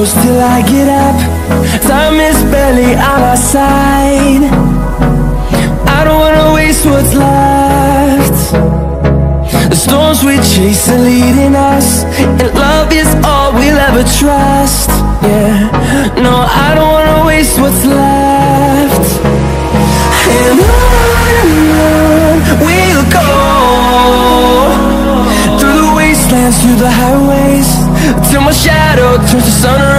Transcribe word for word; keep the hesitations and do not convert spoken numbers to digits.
close till I get up. Time is barely on our side. I don't wanna waste what's left. The storms we chase are leading us, and love is all we'll ever trust. Yeah, no, I don't wanna waste what's left. And on and on we'll go, through the wastelands, through the highways, till my shadow turns to sun